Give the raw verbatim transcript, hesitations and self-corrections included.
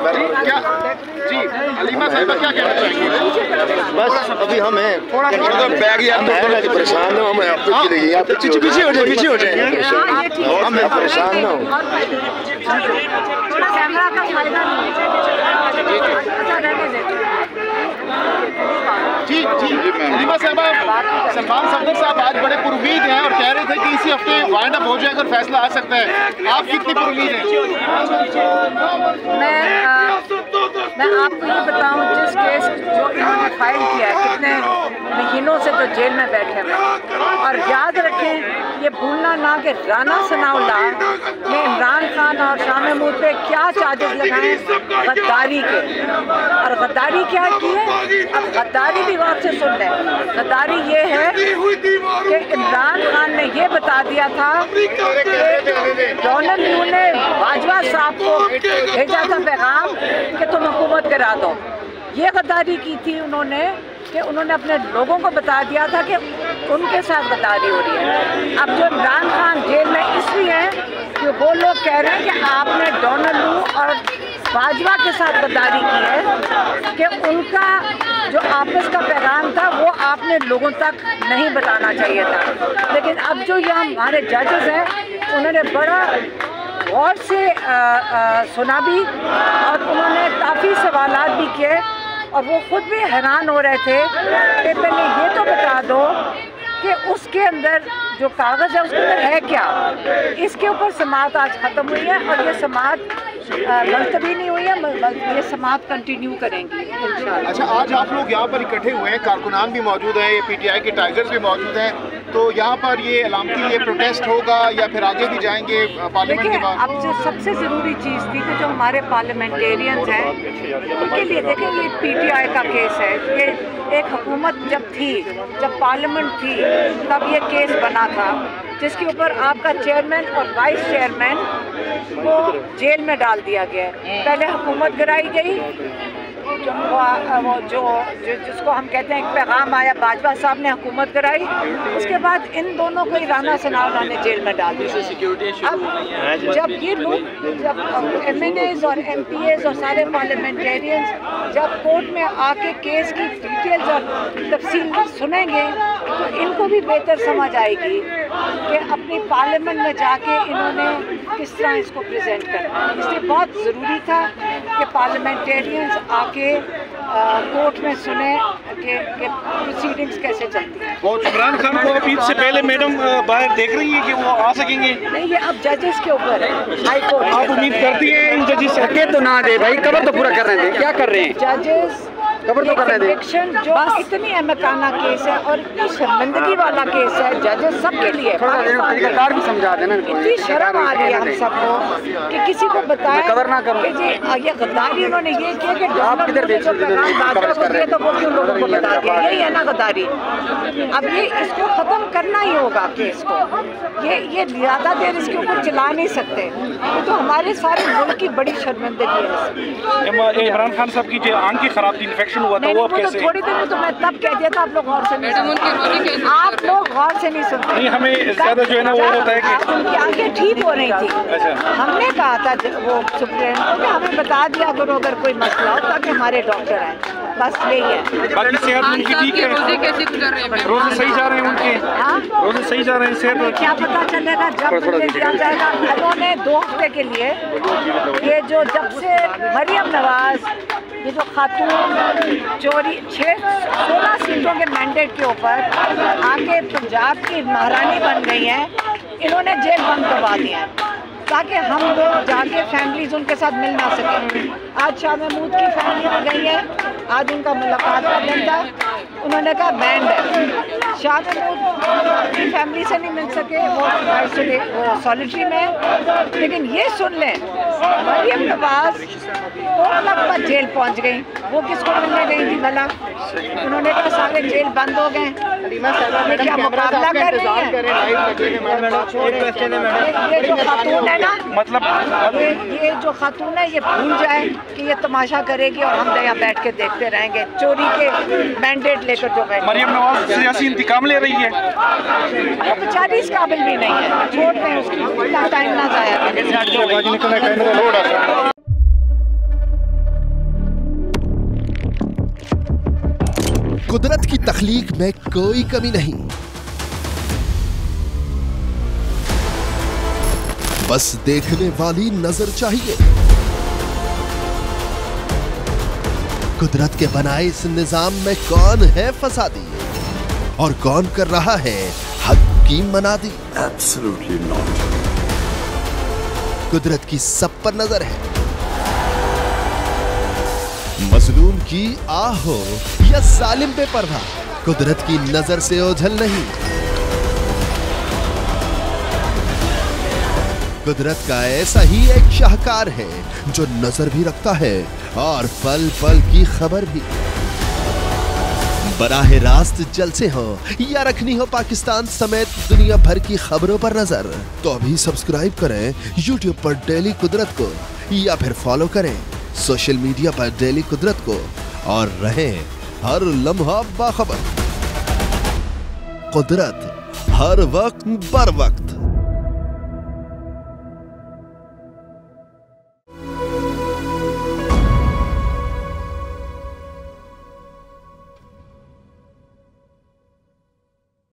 क्या जी हलीमा साहिबा क्या कहना चाहेंगे? बस अभी हम हैं थोड़ा बैग यार तो परेशान ना हम आपको पीछे पीछे हो जाए पीछे हो जाए हम परेशान ना हो। जी जी हलीमा साहिबा, सलमान सफदर साहब आज बड़े पुरुमीद हैं और कह रहे थे कि इसी हफ्ते वाइंड अप हो जाएगा और फैसला आ सकता है। आप कितनी पुरुमीद हैं? मैं आ, मैं आपको ये बताऊं, जिस केस जो इन्होंने फाइल किया है, कितने महीनों से तो जेल में बैठे हुए, और याद रखें ये भूलना ना कि राना सनाउल्लाह ने इमरान खान और शाह महमूद पे क्या चार्जेस लगाए गद्दारी के, और गद्दारी क्या की है। अब गद्दारी भी गौर से सुन लें। गद्दारी ये है कि इमरान खान ने ये बता दिया था कि डोनाल्ड न्यू ने बाजवा साहब को भेजा था पैगाम कि तुम हुकूमत करा दो। ये गद्दारी की थी उन्होंने कि उन्होंने अपने लोगों को बता दिया था कि उनके साथ गद्दारी हो रही है। अब जो इमरान खान जेल में इसलिए हैं कि वो लोग कह रहे हैं कि आपने डोनाल्ड न्यू और बाजवा के साथ गद्दारी की है, कि उनका जो आपस का पैगाम था वो आपने लोगों तक नहीं बताना चाहिए था। लेकिन अब जो यहाँ हमारे जजेस हैं उन्होंने बड़ा गौर से आ, आ, सुना भी, और उन्होंने काफ़ी सवालात भी किए, और वो खुद भी हैरान हो रहे थे कि पहले ये तो बता दो कि उसके अंदर जो कागज़ है उसके अंदर है क्या। इसके ऊपर समाअत आज ख़त्म हुई है, और ये समाअत मुलतवी नहीं हुई है, ये समाअत कंटिन्यू करेंगी इंशाअल्लाह। अच्छा, आज आप लोग यहाँ पर इकट्ठे हुए हैं, कारकुनान भी मौजूद हैं, ये पीटीआई के टाइगर्स भी मौजूद हैं, तो यहाँ पर ये अलामती ये प्रोटेस्ट होगा या फिर आगे भी जाएंगे पार्लियामेंट के बाद? अब जो सबसे ज़रूरी चीज़ थी कि जो हमारे पार्लियामेंटेरियंस हैं उनके लिए, देखें ये पीटीआई का केस है, ये एक हुकूमत जब थी, जब पार्लियामेंट थी, तब ये केस बना था, जिसके ऊपर आपका चेयरमैन और वाइस चेयरमैन को जेल में डाल दिया गया। पहले हुकूमत गिराई गई, जो वो जो, जो जिसको हम कहते हैं एक पैगाम आया, बाजवा साहब ने हुकूमत कराई, उसके बाद इन दोनों को ही राना सनाउल्लाह ने जेल में डाल दिया। अब जब ये लोग, जब एम एन एज़ और एम पी एज़ और सारे पार्लियामेंटेरियंस जब कोर्ट में आके केस की डिटेल्स और तफसील सुनेंगे तो इनको भी बेहतर समझ आएगी कि अपनी पार्लियामेंट में जाके इन्होंने किस तरह इसको प्रेजेंट करना है। इसलिए बहुत ज़रूरी था कि पार्लियामेंटेरियंस आके कोर्ट में सुने कि, कि प्रोसीडिंग्स कैसे चलती हैं। वो इमरान खान को अभी से पहले मैडम बाहर देख रही है कि वो आ सकेंगे? नहीं, ये अब जजेस के ऊपर है, हाई कोर्ट। आप उम्मीद करती हैं इन जजेस से? धक्के तो ना दे भाई, कवर तो पूरा कर रहे हैं, क्या कर रहे हैं जजेस? खबर तो कर रहे थे। इलेक्शन जो इतनी अहमकाना केस है और इतनी शर्मिंदगी वाला केस है जजेस सबके लिए, कार भी समझा देना। इतनी शर्म आ रही है हम सबको कि किसी को बताया कवर ना करो कि जी ये गद्दारी उन्होंने ये किया कि आप किधर देख सकते हैं, तो वो क्यों लोगों को बता दिया। यही है ना गद्दारी। अब ये इसको ख़त्म करना ही होगा केस को, ये ये ज़्यादा देर इसके ऊपर चला नहीं सकते, ये तो हमारे सारे मुल्क की बड़ी शर्मिंदगी है। इमरान खान साहब की जो आंख की खराब थी, इन्फेक्शन हुआ था, वो अब कैसे? थोड़ी देर में तो मैं तब कह दिया था, आप लोग गौर से नहीं सुनते, आप लोग गौर से नहीं सुनते। नहीं, हमें ज़्यादा जो है ना वो होता है कि उनकी आंखें ठीक हो रही थी। अच्छा। हमने कहा था वो सुप्रीम को कि हमें बता दिया करो अगर कोई मसला हो, ताकि हमारे डॉक्टर आए, बस यही है। बाकी सेहत उनकी ठीक है, रोज़े सही जा रहे हैं उनके? हाँ, रोज़े सही जा रहे हैं, सेहत क्या पता चलेगा जब मुझे दिया जाएगा। उन्होंने दो हफ्ते के लिए ये जो जब से मरियम नवाज ये जो खातून चोरी छः सोलह सीटों के मैंडेट के ऊपर आके पंजाब की महारानी बन गई हैं, इन्होंने जेल बंद करवा दिया है ताकि हम लोग जाके फैमिलीज उनके साथ मिल ना सकें। आज शाह महमूद की फैमिली में गई है, आज उनका मुलाकात का दिन था, उन्होंने कहा बैंड है। शाह महमूद की फैमिली से नहीं मिल सके, वो वो सॉलिटरी में। लेकिन ये सुन लें, मरियम नवाज दो लगभग जेल पहुंच गई, वो किसको मिलने गई थी भला? उन्होंने कहा सारे जेल बंद हो गए, क्या मुकाबला कर रही है? ये जो खातून है ना, मतलब ये, ये जो खातून है ये भूल जाए कि ये तमाशा करेगी और हम यहाँ बैठ के देखते रहेंगे। चोरी के मैंडेट लेकर जो बैठे, मरियम नवाज सियासी इंतकाम ले रही है, अब बेचारी इस काबिल भी नहीं है, छोड़ दें उसकी, टाइम ना जाया करें। कुदरत की तख्लीक में कोई कमी नहीं, बस देखने वाली नजर चाहिए। कुदरत के बनाए इस निजाम में कौन है फसादी और कौन कर रहा है हक की मनादी? Absolutely not. कुदरत की सब पर नजर है, मजलूम की आह हो या सालिम पे पर्दा, कुदरत की नजर से ओझल नहीं। कुदरत का ऐसा ही एक शाहकार है जो नजर भी रखता है और पल पल की खबर भी। बराह रास्त जलसे हो या रखनी हो पाकिस्तान समेत दुनिया भर की खबरों पर नजर, तो अभी सब्सक्राइब करें यूट्यूब पर डेली कुदरत को या फिर फॉलो करें सोशल मीडिया पर डेली कुदरत को और रहें हर लम्हा बाखबर। कुदरत हर वक्त बर वक्त।